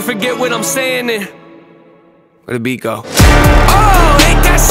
forget what I'm saying then. Where the beat go? Oh, ain't that